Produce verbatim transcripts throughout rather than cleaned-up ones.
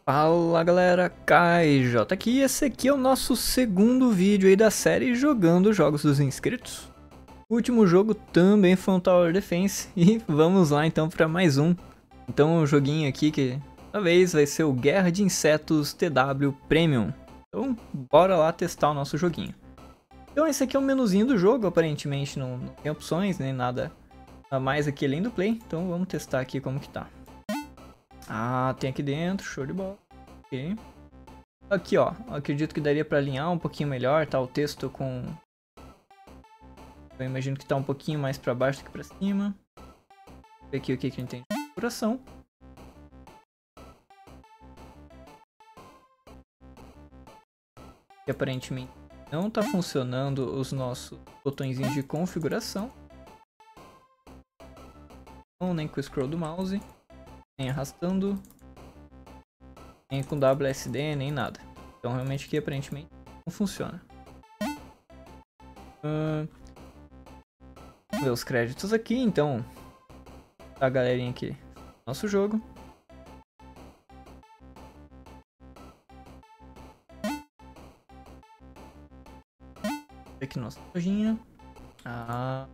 Fala galera, K J aqui, esse aqui é o nosso segundo vídeo aí da série Jogando Jogos dos Inscritos. O último jogo também foi um Tower Defense e vamos lá então para mais um. Então um joguinho aqui que talvez vai ser o Guerra de Insetos T W Premium. Então bora lá testar o nosso joguinho. Então esse aqui é o menuzinho do jogo, aparentemente não, não tem opções nem nada a mais aqui além do play. Então vamos testar aqui como que tá. Ah, tem aqui dentro, show de bola. Ok. Aqui ó, acredito que daria pra alinhar um pouquinho melhor, tá? O texto com... Eu imagino que tá um pouquinho mais pra baixo do que pra cima. Vou ver aqui o que que a gente tem de configuração. E aparentemente não tá funcionando os nossos botõezinhos de configuração. Não, nem com o scroll do mouse. Nem arrastando, nem com W S D, nem nada. Então realmente aqui aparentemente não funciona. Uh, vamos ver os créditos aqui, então. Tá a galerinha aqui do nosso jogo. Aqui nossa lojinha. Ah...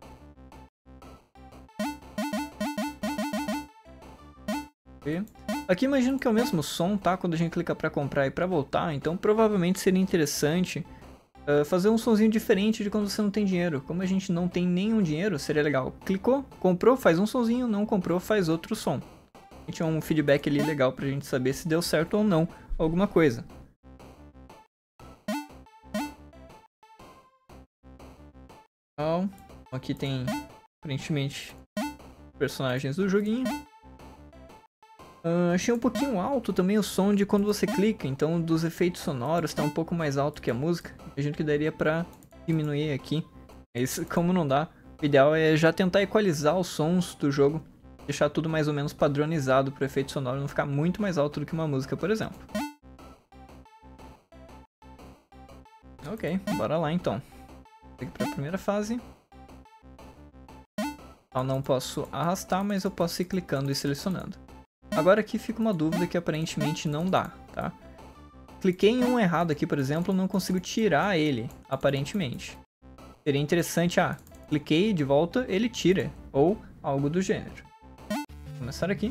Aqui imagino que é o mesmo som, tá? Quando a gente clica pra comprar e pra voltar, então provavelmente seria interessante uh, fazer um sonzinho diferente de quando você não tem dinheiro. Como a gente não tem nenhum dinheiro, seria legal. Clicou, comprou, faz um sonzinho, não comprou, faz outro som. A gente tem um feedback ali legal pra gente saber se deu certo ou não alguma coisa. Então, aqui tem aparentemente personagens do joguinho. Uh, achei um pouquinho alto também o som de quando você clica, então dos efeitos sonoros está um pouco mais alto que a música. Imagino que daria pra diminuir aqui. Isso, como não dá, o ideal é já tentar equalizar os sons do jogo, deixar tudo mais ou menos padronizado para o efeito sonoro não ficar muito mais alto do que uma música, por exemplo. Ok, bora lá então. Aqui para a primeira fase. Eu não posso arrastar, mas eu posso ir clicando e selecionando. Agora aqui fica uma dúvida que aparentemente não dá, tá? Cliquei em um errado aqui, por exemplo, não consigo tirar ele, aparentemente. Seria interessante, ah, cliquei de volta, ele tira, ou algo do gênero. Vou começar aqui.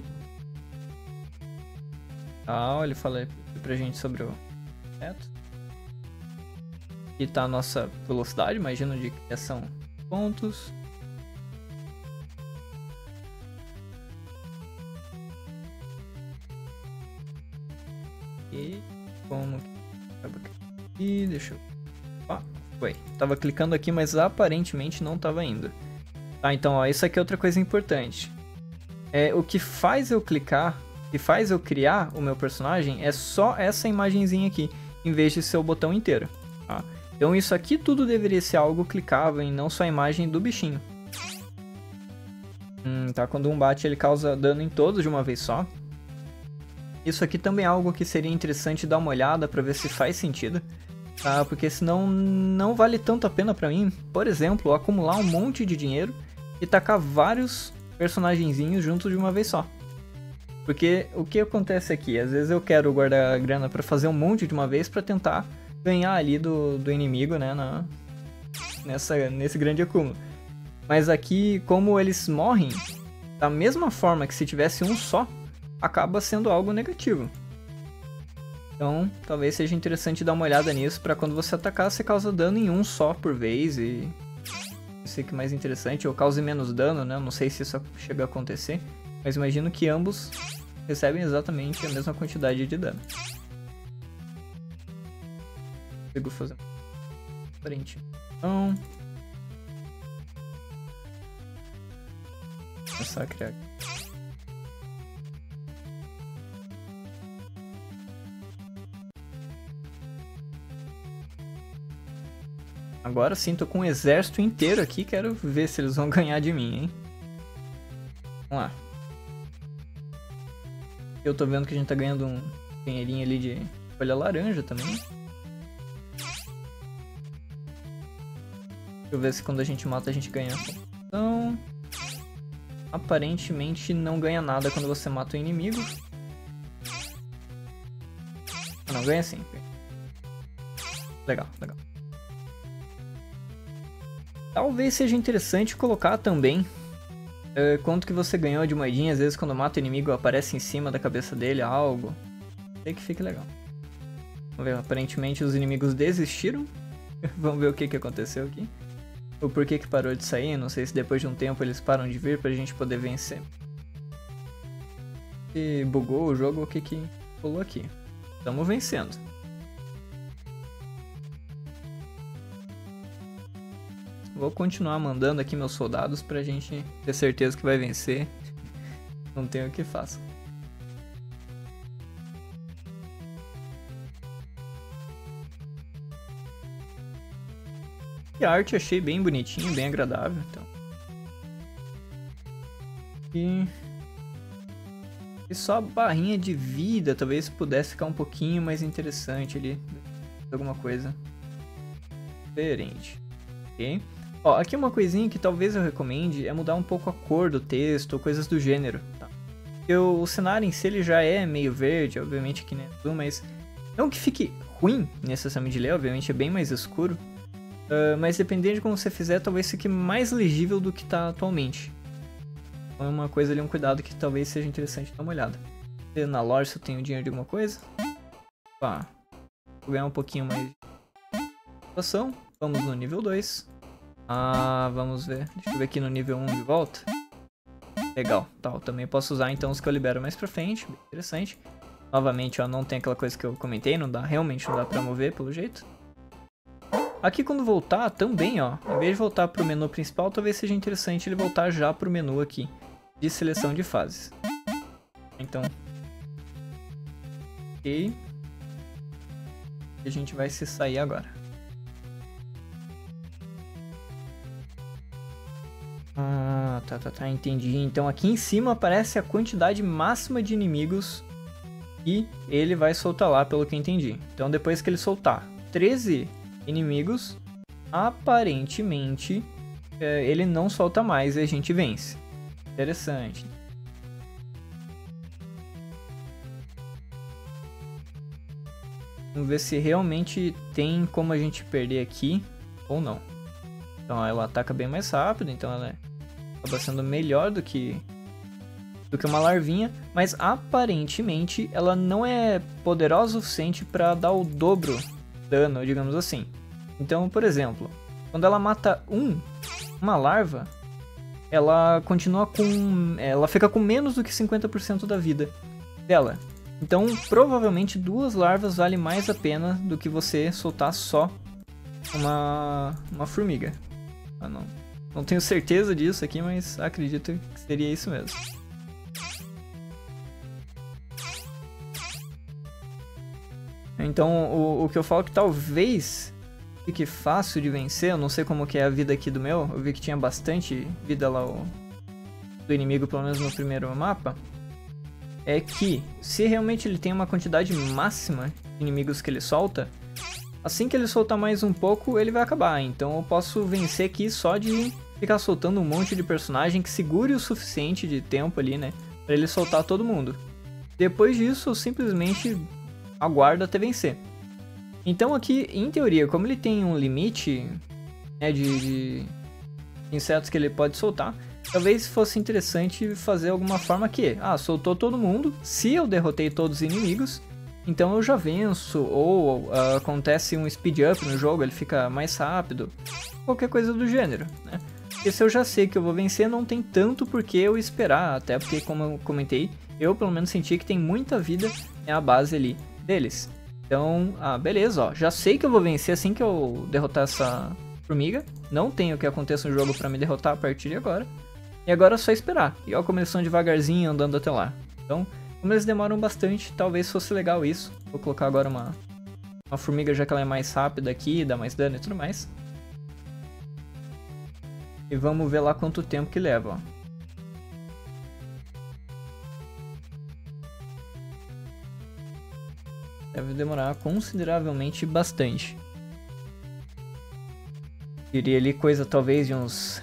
Ah, ele fala pra gente sobre o teto. Aqui tá a nossa velocidade, imagino, de criação de pontos. E como que... deixa eu... Ah, foi. Tava clicando aqui, mas aparentemente não tava indo. Tá, então, ó, isso aqui é outra coisa importante. É, o que faz eu clicar, o que faz eu criar o meu personagem é só essa imagenzinha aqui, em vez de ser o botão inteiro. Tá? Então isso aqui tudo deveria ser algo clicável e não só a imagem do bichinho. Hum, tá, quando um bate ele causa dano em todos de uma vez só. Isso aqui também é algo que seria interessante dar uma olhada para ver se faz sentido, tá? Porque senão não vale tanto a pena para mim, por exemplo, acumular um monte de dinheiro e tacar vários personagenzinhos juntos de uma vez só. Porque o que acontece aqui? Às vezes eu quero guardar a grana para fazer um monte de uma vez para tentar ganhar ali do, do inimigo, né? Na, nessa, nesse grande acúmulo. Mas aqui, como eles morrem, da mesma forma que se tivesse um só, acaba sendo algo negativo. Então, talvez seja interessante dar uma olhada nisso para quando você atacar, você causa dano em um só por vez e... Isso aqui é mais interessante, ou cause menos dano, né? Não sei se isso chega a acontecer, mas imagino que ambos recebem exatamente a mesma quantidade de dano. Consigo fazer frente. Então... Vou começar a criar aqui. Agora sim, tô com um exército inteiro aqui, quero ver se eles vão ganhar de mim, hein? Vamos lá. Eu tô vendo que a gente tá ganhando um dinheirinho ali de folha laranja também. Deixa eu ver se quando a gente mata a gente ganha. Então, aparentemente não ganha nada quando você mata o inimigo. Não, ganha sim. Legal, legal. Talvez seja interessante colocar também uh, quanto que você ganhou de moedinha. Às vezes quando mata o inimigo aparece em cima da cabeça dele algo. Sei que fique legal. Vamos ver, aparentemente os inimigos desistiram. Vamos ver o que, que aconteceu aqui. O porquê que parou de sair. Não sei se depois de um tempo eles param de vir pra gente poder vencer. E bugou o jogo, o que que rolou aqui. Estamos vencendo. Vou continuar mandando aqui meus soldados pra gente ter certeza que vai vencer. Não tem o que faça. E a arte achei bem bonitinho, bem agradável. Então. E... e só a barrinha de vida talvez pudesse ficar um pouquinho mais interessante ali. Alguma coisa diferente. Ok? Ó, aqui uma coisinha que talvez eu recomende é mudar um pouco a cor do texto ou coisas do gênero. Tá? Porque o, o cenário em si ele já é meio verde, obviamente que nem azul, mas não que fique ruim necessariamente de ler, obviamente é bem mais escuro. Uh, mas dependendo de como você fizer, talvez fique mais legível do que está atualmente. Então é uma coisa ali, um cuidado que talvez seja interessante dar uma olhada. Na loja se eu tenho dinheiro de alguma coisa. Opa, vou ganhar um pouquinho mais de situação. Vamos no nível dois. Ah, vamos ver. Deixa eu ver aqui no nível um de volta. Legal, tá, eu também posso usar então os que eu libero mais pra frente. Bem interessante. Novamente, ó, não tem aquela coisa que eu comentei, não dá, realmente não dá pra mover pelo jeito. Aqui quando voltar também, ó, em vez de voltar pro menu principal, talvez seja interessante ele voltar já pro menu aqui de seleção de fases. Então, ok. E a gente vai se sair agora. Ah, tá, tá, tá, entendi. Então aqui em cima aparece a quantidade máxima de inimigos e ele vai soltar lá, pelo que eu entendi. Então depois que ele soltar treze inimigos, aparentemente é, ele não solta mais e a gente vence. Interessante. Vamos ver se realmente tem como a gente perder aqui ou não. Então ela ataca bem mais rápido, então ela acaba sendo melhor do que do que uma larvinha, mas aparentemente ela não é poderosa o suficiente para dar o dobro dano, digamos assim. Então, por exemplo, quando ela mata um, uma larva, ela continua com, ela fica com menos do que cinquenta por cento da vida dela. Então, provavelmente duas larvas vale mais a pena do que você soltar só uma uma formiga. Ah, não. Não tenho certeza disso aqui, mas acredito que seria isso mesmo. Então, o, o que eu falo que talvez fique fácil de vencer, eu não sei como que é a vida aqui do meu, eu vi que tinha bastante vida lá o, do inimigo, pelo menos no primeiro mapa, é que se realmente ele tem uma quantidade máxima de inimigos que ele solta, assim que ele soltar mais um pouco, ele vai acabar. Então eu posso vencer aqui só de ficar soltando um monte de personagem que segure o suficiente de tempo ali, né? Pra ele soltar todo mundo. Depois disso, eu simplesmente aguardo até vencer. Então aqui, em teoria, como ele tem um limite, né, de, de insetos que ele pode soltar, talvez fosse interessante fazer alguma forma que, ah, soltou todo mundo, se eu derrotei todos os inimigos, então eu já venço, ou uh, acontece um speed up no jogo, ele fica mais rápido, qualquer coisa do gênero, né? Porque se eu já sei que eu vou vencer, não tem tanto por que eu esperar, até porque, como eu comentei, eu pelo menos senti que tem muita vida, é a base ali deles. Então, ah, beleza, ó, já sei que eu vou vencer assim que eu derrotar essa formiga, não tem o que aconteça no jogo pra me derrotar a partir de agora, e agora é só esperar, e ó como eles são devagarzinho andando até lá. Então, como eles demoram bastante, talvez fosse legal isso. Vou colocar agora uma, uma formiga, já que ela é mais rápida aqui, dá mais dano e tudo mais. E vamos ver lá quanto tempo que leva, ó. Deve demorar consideravelmente bastante. Diria ali coisa talvez de uns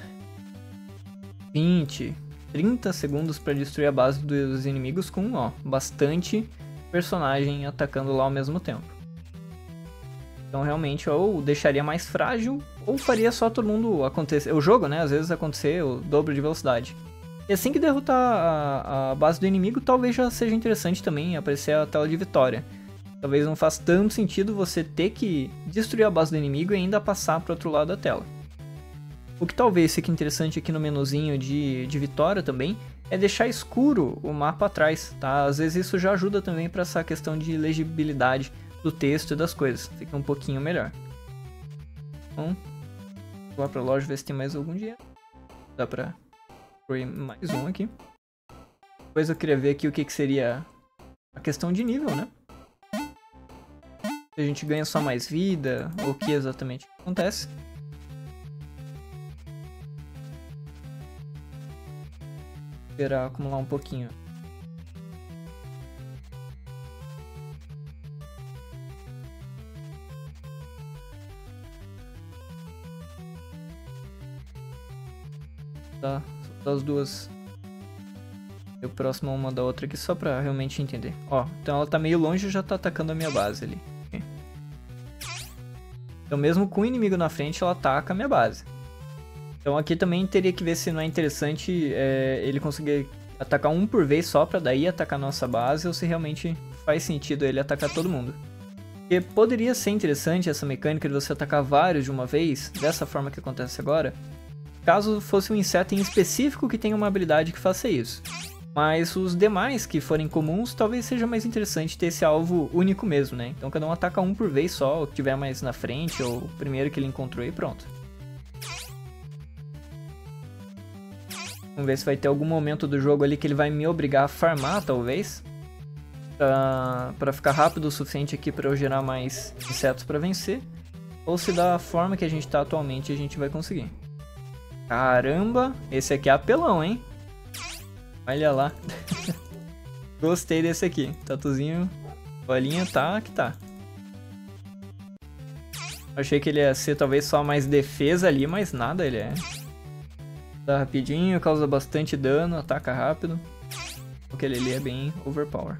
vinte, trinta segundos para destruir a base dos inimigos com, ó, bastante personagem atacando lá ao mesmo tempo. Então realmente ou deixaria mais frágil, ou faria só todo mundo acontecer. O jogo, né? Às vezes acontecer o dobro de velocidade. E assim que derrotar a, a base do inimigo, talvez já seja interessante também aparecer a tela de vitória. Talvez não faça tanto sentido você ter que destruir a base do inimigo e ainda passar para o outro lado da tela. O que talvez fique interessante aqui no menuzinho de, de vitória também é deixar escuro o mapa atrás, tá? Às vezes isso já ajuda também para essa questão de legibilidade do texto e das coisas. Fica um pouquinho melhor. Então, vou lá pra loja ver se tem mais algum dinheiro. Dá pra pôr mais um aqui. Depois eu queria ver aqui o que, que seria a questão de nível, né? Se a gente ganha só mais vida, ou o que exatamente acontece. Esperar acumular um pouquinho. Tá, as duas. E o próximo uma da outra aqui só pra realmente entender. Ó, então ela tá meio longe e já tá atacando a minha base ali. Então mesmo com o inimigo na frente, ela ataca a minha base. Então aqui também teria que ver se não é interessante é, ele conseguir atacar um por vez só pra daí atacar a nossa base, ou se realmente faz sentido ele atacar todo mundo. Porque poderia ser interessante essa mecânica de você atacar vários de uma vez, dessa forma que acontece agora, caso fosse um inseto em específico que tenha uma habilidade que faça isso. Mas os demais que forem comuns, talvez seja mais interessante ter esse alvo único mesmo, né? Então cada um ataca um por vez só, o que tiver mais na frente, ou o primeiro que ele encontrou e pronto. Vamos ver se vai ter algum momento do jogo ali que ele vai me obrigar a farmar, talvez. Pra, pra ficar rápido o suficiente aqui pra eu gerar mais insetos pra vencer. Ou se da forma que a gente tá atualmente a gente vai conseguir. Caramba, esse aqui é apelão, hein? Olha lá. Gostei desse aqui. Tatuzinho, bolinha, tá que tá. Achei que ele ia ser talvez só mais defesa ali, mas nada, ele é. Tá rapidinho, causa bastante dano, ataca rápido. Aquele ali é bem overpower.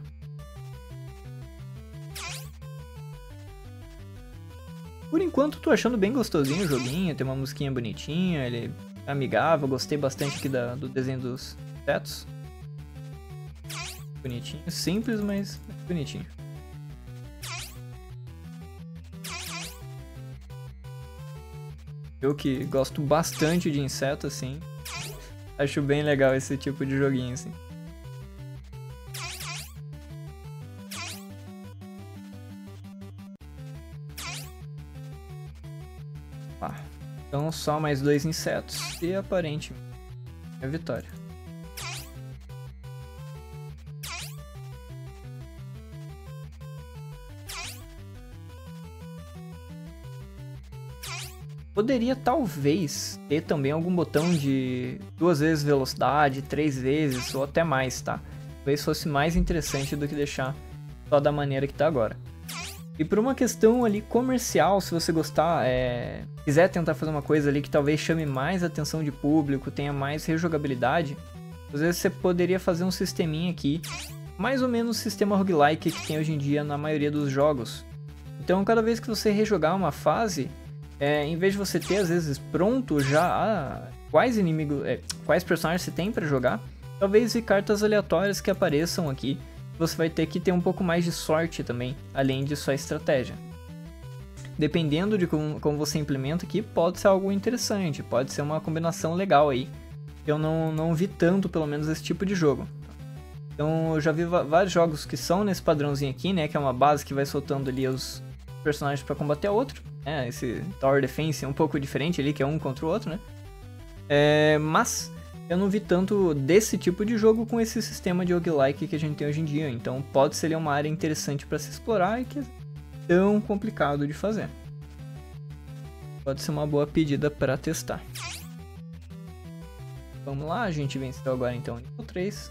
Por enquanto tô achando bem gostosinho o joguinho, tem uma musiquinha bonitinha, ele é amigável, gostei bastante aqui da, do desenho dos insetos. Bonitinho, simples, mas bonitinho. Eu que gosto bastante de inseto, assim, acho bem legal esse tipo de joguinho, assim. Ah, então só mais dois insetos e aparentemente é a vitória. Poderia talvez ter também algum botão de duas vezes velocidade, três vezes ou até mais, tá? Talvez fosse mais interessante do que deixar só da maneira que tá agora. E por uma questão ali comercial, se você gostar, é... quiser tentar fazer uma coisa ali que talvez chame mais atenção de público, tenha mais rejogabilidade, às vezes você poderia fazer um sisteminha aqui, mais ou menos o sistema roguelike que tem hoje em dia na maioria dos jogos. Então cada vez que você rejogar uma fase, É, em vez de você ter, às vezes, pronto já ah, quais inimigos, é, quais personagens você tem pra jogar, talvez vi cartas aleatórias que apareçam aqui, você vai ter que ter um pouco mais de sorte também, além de só estratégia. Dependendo de como, como você implementa aqui, pode ser algo interessante, pode ser uma combinação legal aí. Eu não, não vi tanto, pelo menos, esse tipo de jogo. Então, eu já vi vários jogos que são nesse padrãozinho aqui, né, que é uma base que vai soltando ali os personagens pra combater outro. É, esse Tower Defense é um pouco diferente ali, que é um contra o outro, né? É, mas eu não vi tanto desse tipo de jogo com esse sistema de roguelike que a gente tem hoje em dia. Então pode ser uma área interessante para se explorar e que é tão complicado de fazer. Pode ser uma boa pedida para testar. Vamos lá, a gente venceu agora então o nível três.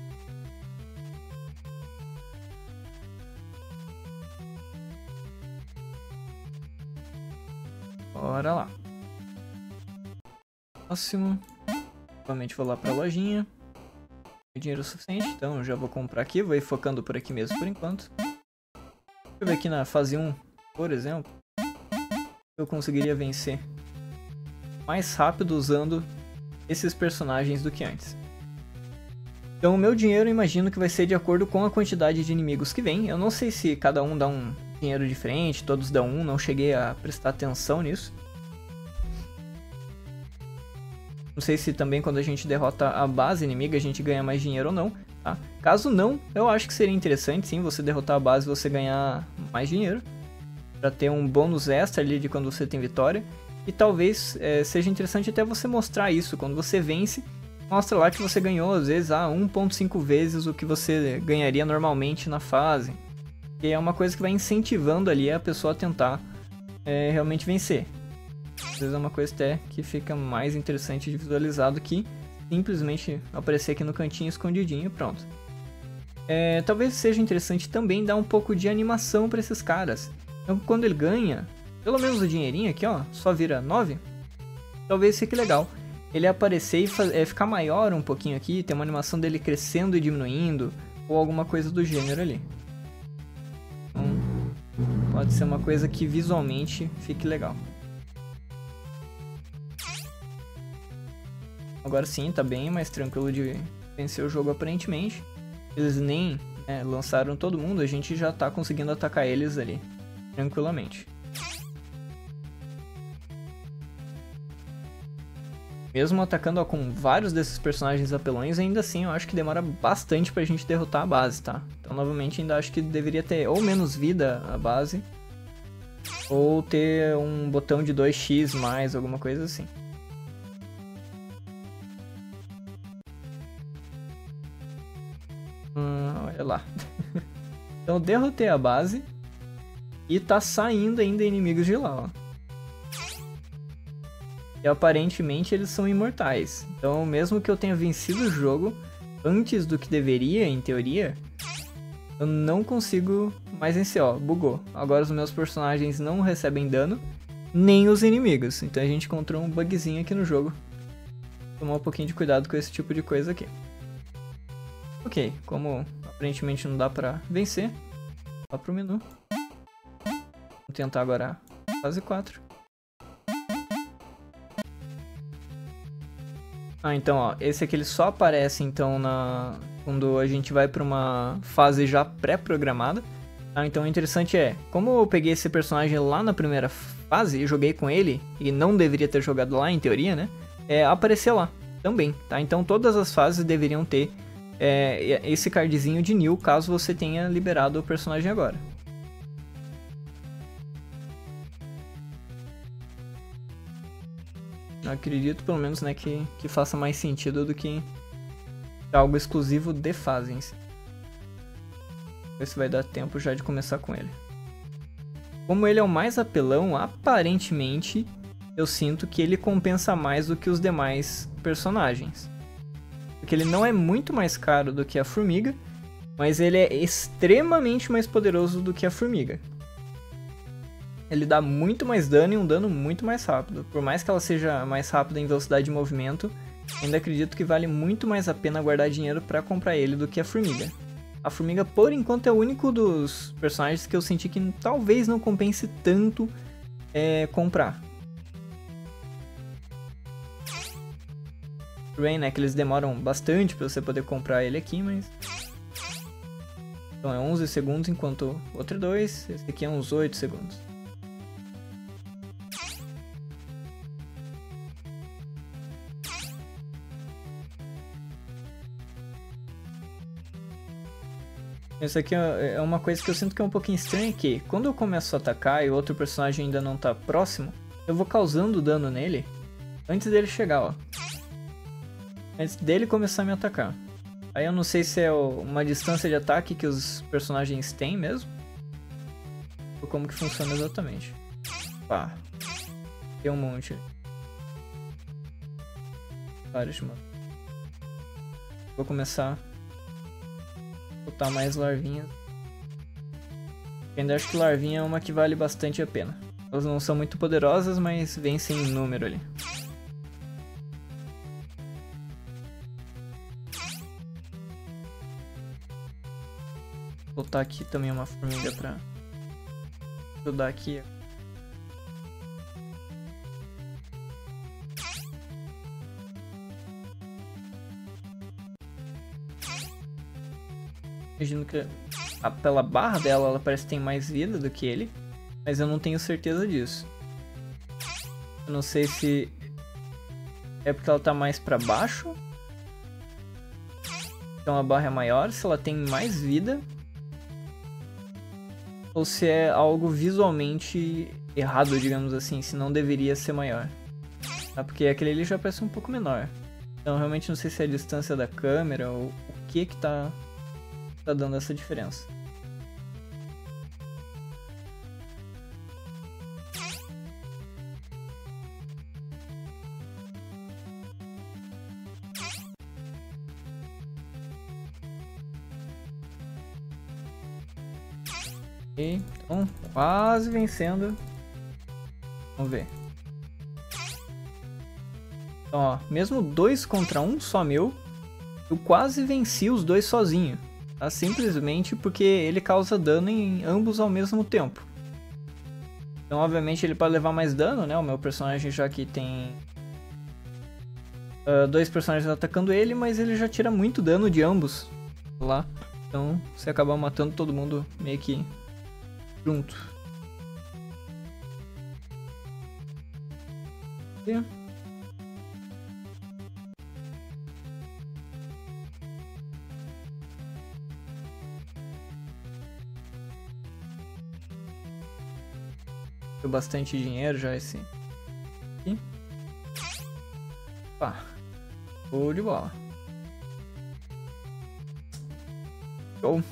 Bora lá. Próximo. Novamente vou lá pra lojinha. dinheiro suficiente, então eu já vou comprar aqui, vou ir focando por aqui mesmo por enquanto. Deixa eu ver aqui na fase um, por exemplo, eu conseguiria vencer mais rápido usando esses personagens do que antes. Então o meu dinheiro eu imagino que vai ser de acordo com a quantidade de inimigos que vem. Eu não sei se cada um dá um dinheiro diferente, todos dão um, não cheguei a prestar atenção nisso. Não sei se também quando a gente derrota a base inimiga a gente ganha mais dinheiro ou não, tá? Caso não, eu acho que seria interessante sim você derrotar a base e você ganhar mais dinheiro. Pra ter um bônus extra ali de quando você tem vitória. E talvez é, seja interessante até você mostrar isso. Quando você vence, mostra lá que você ganhou às vezes ah, um ponto cinco vezes o que você ganharia normalmente na fase. E é uma coisa que vai incentivando ali a pessoa a tentar é, realmente vencer. Às vezes é uma coisa até que fica mais interessante de visualizar do que simplesmente aparecer aqui no cantinho escondidinho e pronto. É, talvez seja interessante também dar um pouco de animação para esses caras. Então quando ele ganha, pelo menos o dinheirinho aqui ó, só vira nove, talvez fique legal. Ele aparecer e faz, é, ficar maior um pouquinho aqui, ter uma animação dele crescendo e diminuindo, ou alguma coisa do gênero ali. Então, pode ser uma coisa que visualmente fique legal. Agora sim, tá bem mais tranquilo de vencer o jogo aparentemente. Eles nem né, lançaram todo mundo, a gente já tá conseguindo atacar eles ali, tranquilamente. Mesmo atacando ó, com vários desses personagens apelões, ainda assim eu acho que demora bastante pra gente derrotar a base, tá? Então novamente ainda acho que deveria ter ou menos vida a base, ou ter um botão de dois x mais, alguma coisa assim. Hum, olha lá. Então eu derrotei a base e tá saindo ainda inimigos de lá, ó. E aparentemente eles são imortais. Então mesmo que eu tenha vencido o jogo antes do que deveria, em teoria, eu não consigo mais vencer, ó, bugou. Agora os meus personagens não recebem dano, nem os inimigos. Então a gente encontrou um bugzinho aqui no jogo. Tomar um pouquinho de cuidado com esse tipo de coisa aqui. Ok, como aparentemente não dá pra vencer, vá pro menu. Vamos tentar agora a fase quatro. Ah, então, ó, esse aqui ele só aparece, então, na... quando a gente vai pra uma fase já pré-programada. Ah, então, o interessante é, como eu peguei esse personagem lá na primeira fase e joguei com ele, e não deveria ter jogado lá, em teoria, né, é, apareceu lá também, tá? Então, todas as fases deveriam ter é, esse cardzinho de new, caso você tenha liberado o personagem agora. Eu acredito, pelo menos, né, que, que faça mais sentido do que algo exclusivo de fase em si. Ver se vai dar tempo já de começar com ele. Como ele é o mais apelão, aparentemente, eu sinto que ele compensa mais do que os demais personagens. Porque ele não é muito mais caro do que a formiga, mas ele é extremamente mais poderoso do que a formiga. Ele dá muito mais dano e um dano muito mais rápido. Por mais que ela seja mais rápida em velocidade de movimento, ainda acredito que vale muito mais a pena guardar dinheiro para comprar ele do que a formiga. A formiga, por enquanto, é o único dos personagens que eu senti que talvez não compense tanto é, comprar. Rain, né, que eles demoram bastante para você poder comprar ele aqui, mas... Então é onze segundos, enquanto o outro é dois, esse aqui é uns oito segundos. Isso aqui é uma coisa que eu sinto que é um pouquinho estranha, que quando eu começo a atacar e o outro personagem ainda não tá próximo, eu vou causando dano nele antes dele chegar, ó. Antes dele começar a me atacar. Aí eu não sei se é uma distância de ataque que os personagens têm mesmo, ou como que funciona exatamente. Pá, tem um monte. Vários, mano. Vou começar... botar mais larvinhas. Eu ainda acho que larvinha é uma que vale bastante a pena. Elas não são muito poderosas, mas vencem em número ali. botar aqui também uma formiga pra ajudar aqui. Imagino que a, pela barra dela, ela parece que tem mais vida do que ele, mas eu não tenho certeza disso. Eu não sei se é porque ela tá mais pra baixo, então a barra é maior, se ela tem mais vida, ou se é algo visualmente errado, digamos assim, se não deveria ser maior. Tá? Porque aquele ali já parece um pouco menor. Então realmente não sei se é a distância da câmera ou o que que tá... tá dando essa diferença. Ok, então quase vencendo. Vamos ver. Então, ó, mesmo dois contra um só meu, eu quase venci os dois sozinho. Tá? Simplesmente porque ele causa dano em ambos ao mesmo tempo. Então, obviamente, ele pode levar mais dano, né? O meu personagem já que tem uh, dois personagens atacando ele, mas ele já tira muito dano de ambos lá. Então, você acaba matando todo mundo meio que junto. E... deu bastante dinheiro já esse. Aqui. Pá. Show de bola. Show.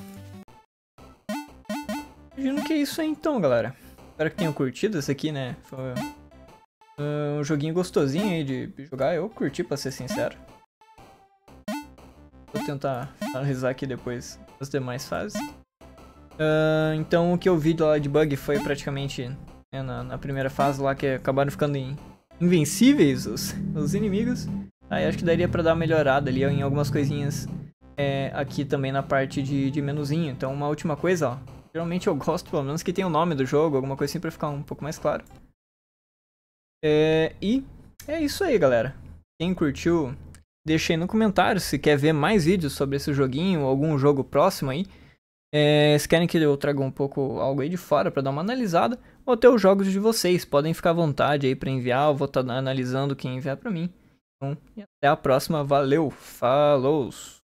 Imagino que é isso aí então, galera. Espero que tenham curtido esse aqui, né? Foi um joguinho gostosinho aí de jogar. Eu curti, pra ser sincero. Vou tentar analisar aqui depois as demais fases. Uh, então o que eu vi lá de bug foi praticamente... É, na, na primeira fase lá, que acabaram ficando in, invencíveis os, os inimigos. Aí acho que daria pra dar uma melhorada ali em algumas coisinhas é, aqui também na parte de, de menuzinho. Então uma última coisa, ó. Geralmente eu gosto pelo menos que tenha o nome do jogo, alguma coisa assim pra ficar um pouco mais claro. É, e é isso aí, galera. Quem curtiu, deixa aí no comentário se quer ver mais vídeos sobre esse joguinho ou algum jogo próximo aí. É, se querem que eu traga um pouco algo aí de fora pra dar uma analisada, ou até os jogos de vocês, podem ficar à vontade aí pra enviar, eu vou estar analisando quem enviar pra mim. Então, e até a próxima, valeu, falou!